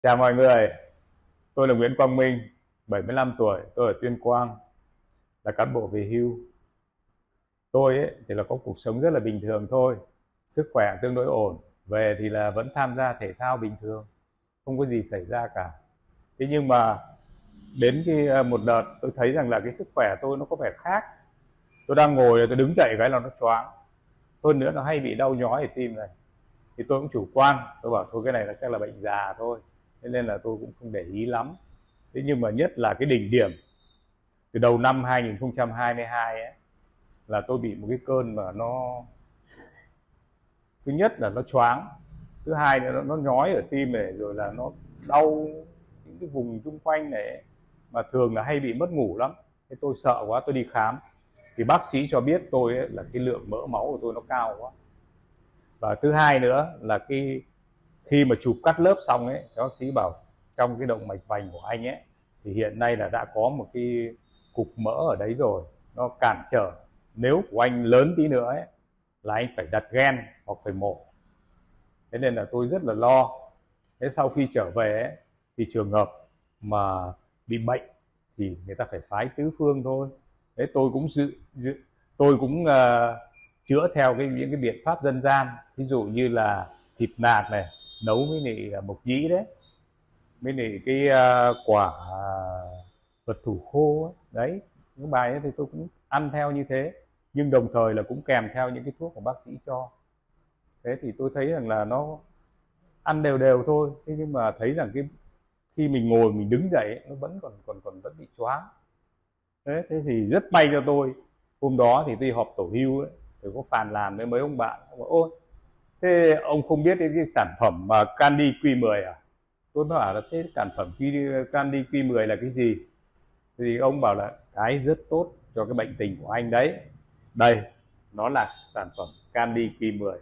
Chào mọi người, tôi là Nguyễn Quang Minh, 75 tuổi, tôi ở Tuyên Quang, là cán bộ về hưu. Tôi thì là có cuộc sống rất là bình thường thôi, sức khỏe tương đối ổn, về thì là vẫn tham gia thể thao bình thường, không có gì xảy ra cả. Thế nhưng mà đến một đợt tôi thấy rằng là cái sức khỏe tôi nó có vẻ khác. Tôi đang ngồi tôi đứng dậy cái là nó choáng, hơn nữa nó hay bị đau nhói ở tim này. Thì tôi cũng chủ quan, tôi bảo thôi cái này là chắc là bệnh già thôi, thế nên là tôi cũng không để ý lắm. Thế nhưng mà nhất là cái đỉnh điểm từ đầu năm 2022 ấy, là tôi bị một cái cơn mà nó, thứ nhất là nó choáng, thứ hai nữa nó nhói ở tim này, rồi là nó đau những cái vùng xung quanh này, mà thường là hay bị mất ngủ lắm. Thế tôi sợ quá, tôi đi khám thì bác sĩ cho biết tôi ấy, là cái lượng mỡ máu của tôi nó cao quá. Và thứ hai nữa là khi mà chụp cắt lớp xong ấy, bác sĩ bảo trong cái động mạch vành của anh ấy thì hiện nay là đã có một cái cục mỡ ở đấy rồi, nó cản trở, nếu của anh lớn tí nữa ấy là anh phải đặt ghen hoặc phải mổ. Thế nên là tôi rất là lo. Thế sau khi trở về ấy, thì trường hợp mà bị bệnh thì người ta phải phái tứ phương thôi. Thế tôi cũng tôi cũng chữa theo những cái biện pháp dân gian, ví dụ như là thịt nạc này, nấu với lại mộc nhĩ đấy, với lại cái quả vật thủ khô ấy. Đấy, cái bài ấy thì tôi cũng ăn theo như thế, nhưng đồng thời là cũng kèm theo những cái thuốc của bác sĩ cho. Thế thì tôi thấy rằng là nó ăn đều đều thôi, thế nhưng mà thấy rằng khi mình ngồi mình đứng dậy ấy, nó vẫn bị choáng. Thế thì rất may cho tôi, hôm đó thì tôi họp tổ hưu ấy, thì có phàn nàn với mấy ông bạn, ông bảo, ôi thế ông không biết cái sản phẩm mà Candy Q10 à? Tôi bảo là thế sản phẩm Candy Q10 là cái gì? Thì ông bảo là cái rất tốt cho cái bệnh tình của anh đấy. Đây, nó là sản phẩm Candy Q10.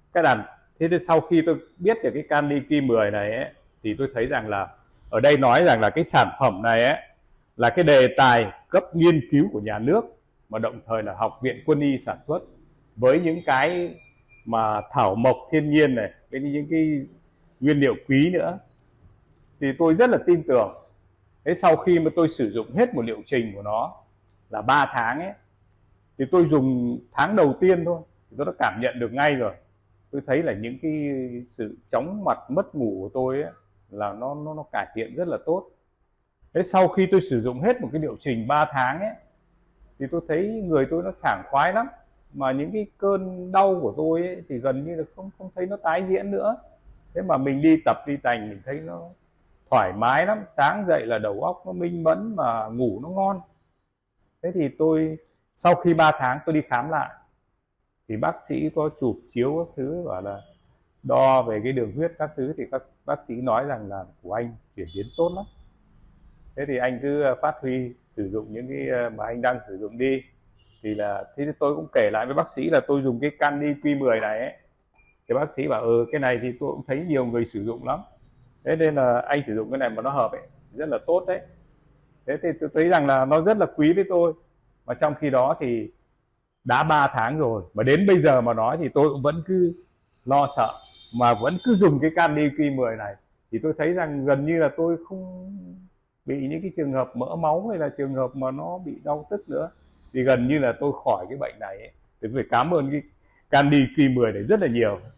Thế thì sau khi tôi biết được cái Candy Q10 này ấy, thì tôi thấy rằng là ở đây nói rằng là cái sản phẩm này ấy là cái đề tài cấp nghiên cứu của nhà nước, mà đồng thời là Học viện Quân y sản xuất, với những cái mà thảo mộc thiên nhiên này, với những cái nguyên liệu quý nữa, thì tôi rất là tin tưởng. Thế sau khi mà tôi sử dụng hết một liệu trình của nó là 3 tháng ấy, thì tôi dùng tháng đầu tiên thôi thì tôi đã cảm nhận được ngay rồi. Tôi thấy là những cái sự chóng mặt mất ngủ của tôi ấy, là nó cải thiện rất là tốt. Thế sau khi tôi sử dụng hết một cái liệu trình 3 tháng ấy, thì tôi thấy người tôi nó sảng khoái lắm, mà những cái cơn đau của tôi ấy, thì gần như là không thấy nó tái diễn nữa. Thế mà mình đi tập đi tành mình thấy nó thoải mái lắm, sáng dậy là đầu óc nó minh mẫn mà ngủ nó ngon. Thế thì tôi sau khi 3 tháng tôi đi khám lại thì bác sĩ có chụp chiếu các thứ, bảo là đo về cái đường huyết các thứ, thì các bác sĩ nói rằng là của anh chuyển biến tốt lắm. Thế thì anh cứ phát huy sử dụng những cái mà anh đang sử dụng đi. Thì tôi cũng kể lại với bác sĩ là tôi dùng cái Candy Q10 này ấy. Thì bác sĩ bảo cái này thì tôi cũng thấy nhiều người sử dụng lắm, thế nên là anh sử dụng cái này mà nó hợp ấy, rất là tốt đấy. Thế thì tôi thấy rằng là nó rất là quý với tôi. Mà trong khi đó thì đã 3 tháng rồi, mà đến bây giờ mà nói thì tôi cũng vẫn cứ lo sợ, mà vẫn cứ dùng cái Candy Q10 này. Thì tôi thấy rằng gần như là tôi không bị những cái trường hợp mỡ máu hay là trường hợp mà nó bị đau tức nữa. Thì gần như là tôi khỏi cái bệnh này ấy. Thì phải cảm ơn cái Candy Q10 này rất là nhiều.